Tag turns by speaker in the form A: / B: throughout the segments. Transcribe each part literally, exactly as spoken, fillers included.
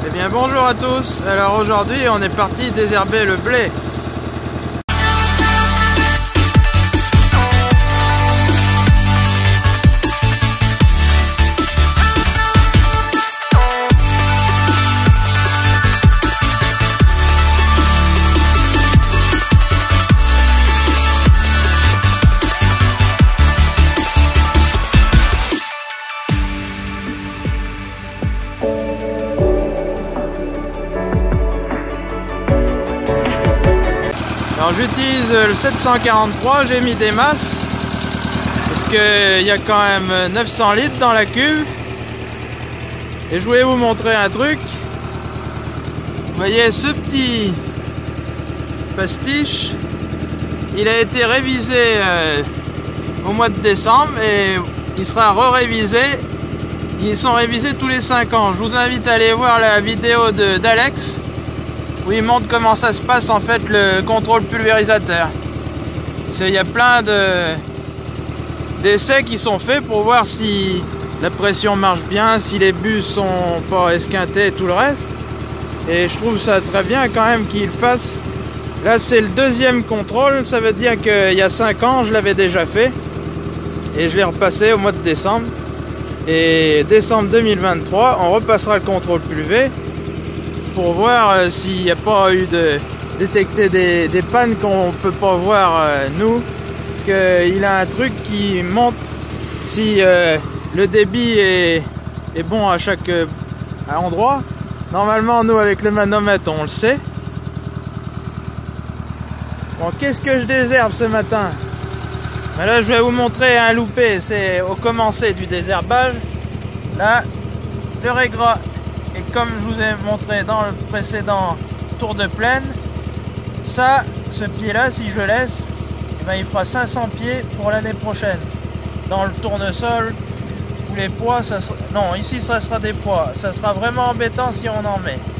A: Eh bien bonjour à tous. Alors aujourd'hui on est parti désherber le blé. Alors j'utilise le sept cent quarante-trois, j'ai mis des masses parce qu'il y a quand même neuf cents litres dans la cuve. Et je voulais vous montrer un truc. Vous voyez ce petit pastiche, il a été révisé euh, au mois de décembre et il sera re-révisé. Ils sont révisés tous les cinq ans. Je vous invite à aller voir la vidéo de d'Alex où il montre comment ça se passe en fait le contrôle pulvérisateur. Il y a plein de d'essais qui sont faits pour voir si la pression marche bien, si les bus sont pas esquintés et tout le reste. Et je trouve ça très bien quand même qu'il le fasse. Là c'est le deuxième contrôle, ça veut dire qu'il y a cinq ans je l'avais déjà fait. Et je l'ai repassé au mois de décembre. Et décembre deux mille vingt-trois, on repassera le contrôle pulvé pour voir euh, s'il n'y a pas eu de détecter des, des pannes qu'on peut pas voir euh, nous, parce qu'il a un truc qui montre si euh, le débit est, est bon à chaque euh, endroit. Normalement nous avec le manomètre on le sait. Bon, qu'est-ce que je désherbe ce matin? Ben là je vais vous montrer un loupé, c'est au commencé du désherbage. Là le régras, et comme je vous ai montré dans le précédent tour de plaine, ça, ce pied là, si je laisse, eh ben, il fera cinq cents pieds pour l'année prochaine. Dans le tournesol ou les poids, ça sera... non, ici ça sera des poids, ça sera vraiment embêtant si on en met.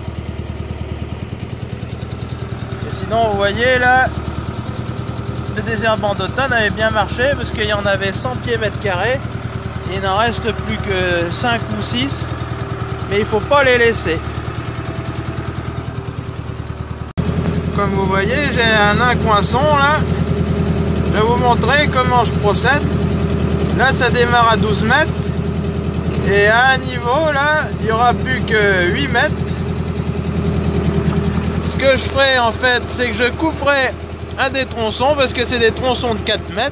A: Et sinon vous voyez là, le désherbant d'automne avait bien marché parce qu'il y en avait cent pieds mètres carrés, et il n'en reste plus que cinq ou six. Mais il faut pas les laisser. Comme vous voyez, j'ai un incroissant là. Je vais vous montrer comment je procède. Là ça démarre à douze mètres. Et à un niveau là, il n'y aura plus que huit mètres. Ce que je ferai en fait, c'est que je couperai un des tronçons, parce que c'est des tronçons de quatre mètres.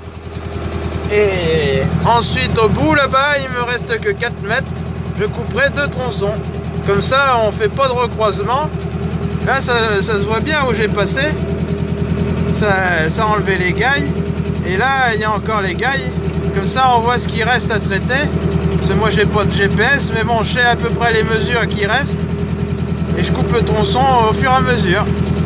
A: Et ensuite au bout là-bas, il me reste que quatre mètres. Je couperai deux tronçons. Comme ça, on fait pas de recroisement. Là, ça, ça se voit bien où j'ai passé. Ça, ça a enlevé les gailles. Et là, il y a encore les gailles. Comme ça, on voit ce qui reste à traiter. Parce que moi, j'ai pas de G P S. Mais bon, je sais à peu près les mesures qui restent. Et je coupe le tronçon au fur et à mesure.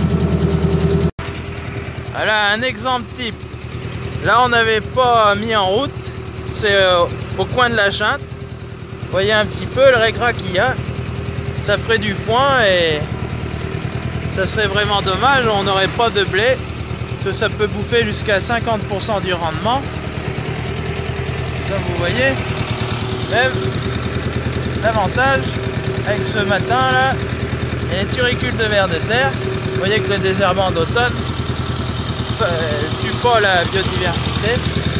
A: Voilà un exemple type. Là, on n'avait pas mis en route. C'est euh, au coin de la Chinte. Vous voyez un petit peu le régras qu'il y a. Ça ferait du foin et ça serait vraiment dommage, on n'aurait pas de blé, parce que ça peut bouffer jusqu'à cinquante pour cent du rendement. Comme vous voyez, même l'avantage avec ce matin là, il y a les turicules de vers de terre. Vous voyez que le désherbant d'automne euh, tue pas la biodiversité.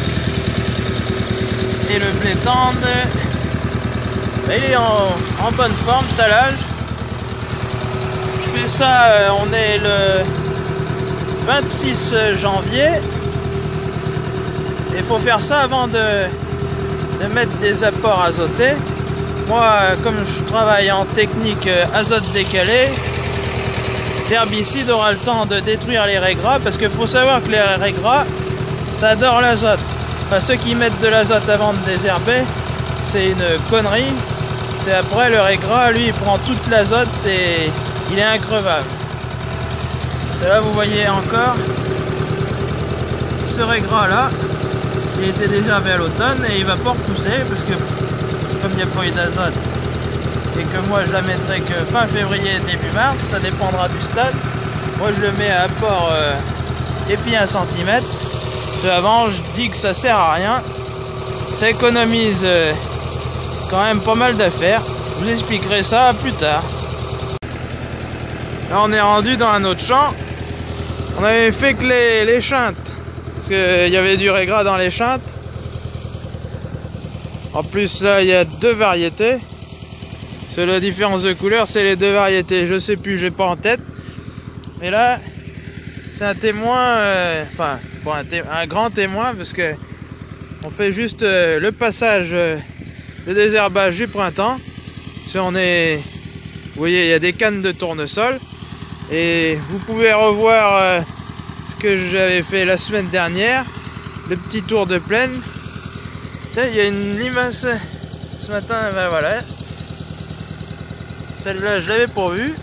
A: Et le blé tendre, il est en, en bonne forme, talage. Je fais ça, euh, on est le vingt-six janvier. Il faut faire ça avant de, de mettre des apports azotés. Moi, comme je travaille en technique azote décalé, l'herbicide aura le temps de détruire les régras, parce qu'il faut savoir que les régras, ça adore l'azote. Enfin, ceux qui mettent de l'azote avant de désherber, c'est une connerie. C'est après le régras, lui, il prend toute l'azote et il est increvable. Et là, vous voyez encore ce régras là, il était désherbé à l'automne et il va pas repousser parce que comme il n'y a pas eu d'azote et que moi je la mettrai que fin février, début mars, ça dépendra du stade. Moi je le mets à apport euh, et puis un centimètre. Parce que avant je dis que ça sert à rien. Ça économise euh, quand même pas mal d'affaires. Je vous expliquerai ça plus tard. Là on est rendu dans un autre champ. On avait fait que les, les chintes, parce qu'il y avait du régras dans les chintes. En plus là il y a deux variétés. C'est la différence de couleur, c'est les deux variétés. Je sais plus, j'ai pas en tête. Mais là, c'est un témoin, euh, enfin, bon, un, té un grand témoin, parce que on fait juste euh, le passage euh, de désherbage du printemps. Si on est, vous voyez, il y a des cannes de tournesol. Et vous pouvez revoir euh, ce que j'avais fait la semaine dernière, le petit tour de plaine. Là, il y a une limace ce matin, ben voilà. Celle-là, je l'avais pourvue.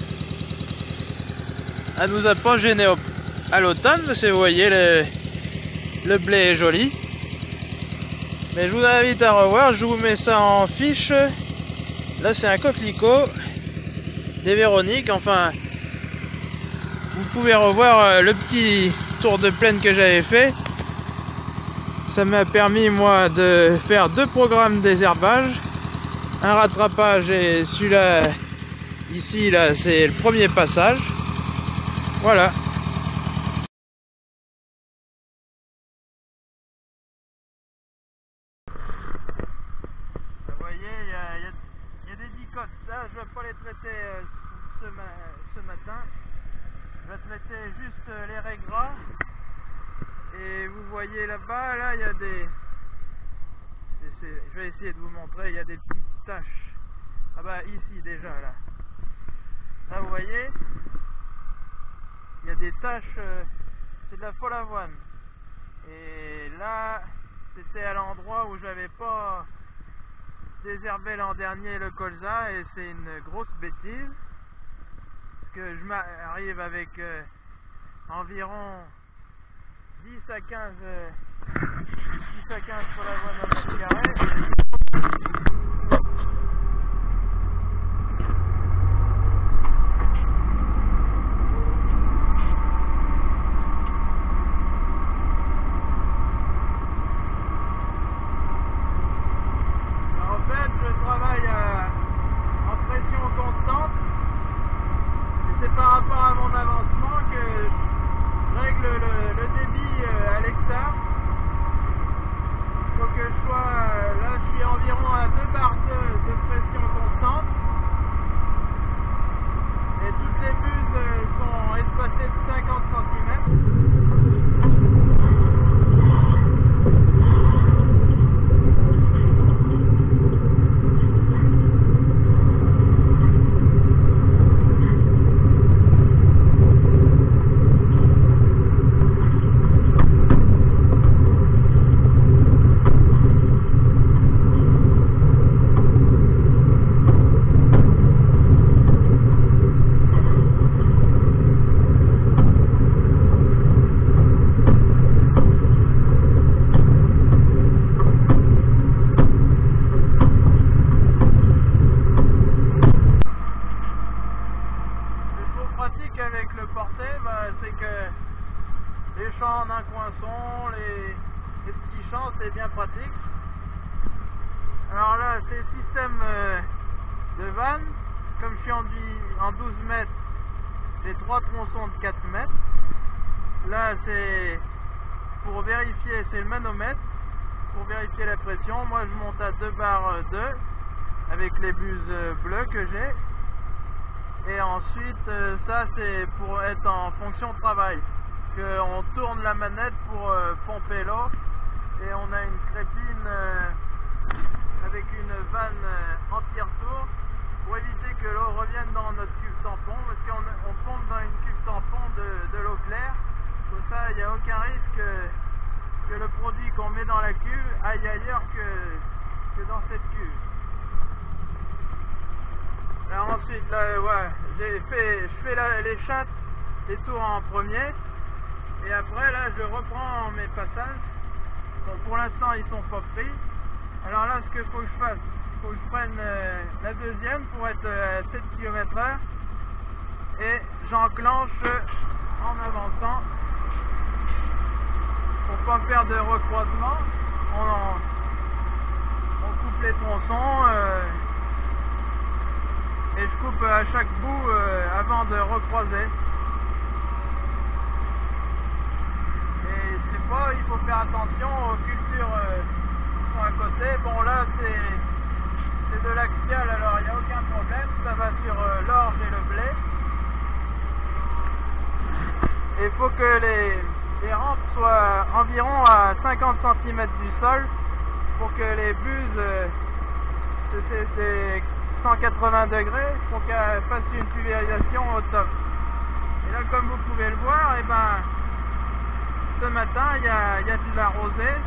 A: Elle nous a pas gêné au, à l'automne, parce que vous voyez, le, le blé est joli. Mais je vous invite à revoir, je vous mets ça en fiche. Là, c'est un coquelicot des Véroniques, enfin... Vous pouvez revoir le petit tour de plaine que j'avais fait. Ça m'a permis moi de faire deux programmes désherbage. Un rattrapage et celui-là, ici, là, c'est le premier passage. Voilà. Vous voyez, il y a, y a, y a des dicotes. Là, je ne vais pas les traiter euh, ce, ma ce matin. Je vais traiter juste les régras. Et vous voyez là-bas, là il y a des... Je vais essayer de vous montrer, il y a des petites taches. Ah bah ici déjà là. Là vous voyez, il y a des taches, euh, c'est de la folle avoine. Et là, c'était à l'endroit où j'avais pas désherbé l'an dernier le colza, et c'est une grosse bêtise. Que je m'arrive avec euh, environ dix à quinze euh, dix à quinze pour la voie d'un mètre carré. En fait, je travaille à, en pression constante. C'est par rapport à mon avancement que je règle le, le débit à l'hectare. Il faut que je sois, là je suis environ à deux bar de, de pression constante. Et toutes les buses sont espacées de cinquante centimètres. Avec le porté, bah, c'est que les champs en un coinçon, les, les petits champs, c'est bien pratique. Alors là, c'est le système euh, de vanne. Comme je suis en, en douze mètres, j'ai trois tronçons de quatre mètres. Là, c'est pour vérifier, c'est le manomètre, pour vérifier la pression. Moi, je monte à deux barres deux avec les buses bleues que j'ai. Et ensuite, euh, ça c'est pour être en fonction de travail. Parce qu'on tourne la manette pour euh, pomper l'eau. Et on a une crépine euh, avec une vanne euh, anti-retour pour éviter que l'eau revienne dans notre cuve tampon. Parce qu'on on pompe dans une cuve tampon de, de l'eau claire. Comme ça, il n'y a aucun risque que, que le produit qu'on met dans la cuve aille ailleurs que, que dans cette cuve. Alors ensuite, là, ouais, j'ai fait, je fais la, les chattes, les tours en premier, et après, là, je reprends mes passages. Bon, pour l'instant, ils sont pas pris. Alors là, ce qu'il faut que je fasse, il faut que je prenne euh, la deuxième pour être euh, à sept kilomètres heure, et j'enclenche en avançant pour pas faire de recroisement. On, on coupe les tronçons. Euh, Et et je coupe à chaque bout euh, avant de recroiser. Et c'est pas, il faut faire attention aux cultures euh, qui sont à côté. Bon là c'est c'est de l'axial, alors il n'y a aucun problème, ça va sur euh, l'orge et le blé. Et il faut que les, les rampes soient environ à cinquante centimètres du sol pour que les buses, euh, c'est cent quatre-vingts degrés, pour qu'elles fassent une pulvérisation au top. Et là, comme vous pouvez le voir, et ben, ce matin, il y a, y a de la rosée.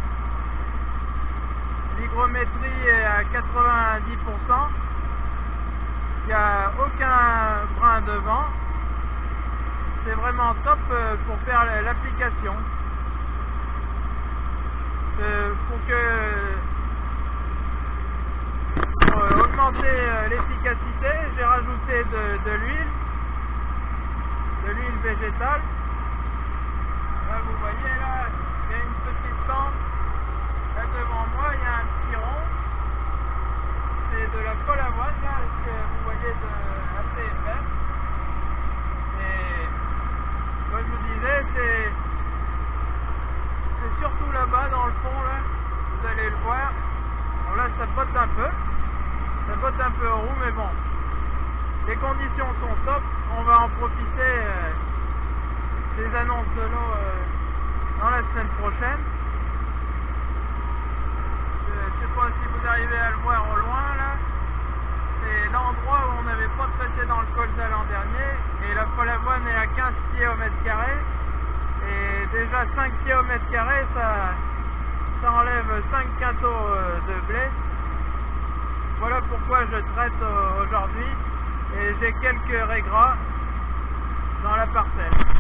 A: L'hygrométrie est à quatre-vingt-dix pour cent. Il n'y a aucun brin de vent. C'est vraiment top pour faire l'application. Pour que pour augmenter l'efficacité, j'ai rajouté de, de l'huile, de l'huile végétale. Là vous voyez là, il y a une petite lampe. Là devant moi il y a un petit rond. C'est de la folle avoine là, que vous voyez de assez épais. Et comme je vous disais, c'est c'est surtout là-bas dans le fond là, vous allez le voir. Bon là ça botte un peu, ça botte un peu en roue, mais bon, les conditions sont top, on va en profiter euh, des annonces de l'eau euh, dans la semaine prochaine. Je, je sais pas si vous arrivez à le voir au loin là, c'est l'endroit où on n'avait pas de précédent le colza l'an dernier, et la folle avoine est à quinze pieds au mètre carré. Et déjà cinq pieds au mètre carré, ça, ça enlève cinq quintaux de blé. Voilà pourquoi je traite aujourd'hui. Et j'ai quelques raies gras dans la parcelle.